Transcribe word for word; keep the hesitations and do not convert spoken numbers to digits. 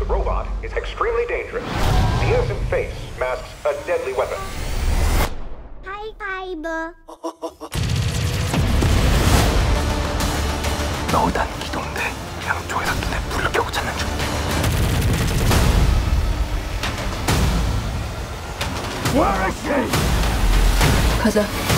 The robot is extremely dangerous. The innocent face masks a deadly weapon. Hi, Fave. 너단 기동대 양쪽에서 눈에 불을 켜고 찾는 중. Where is she? 가자.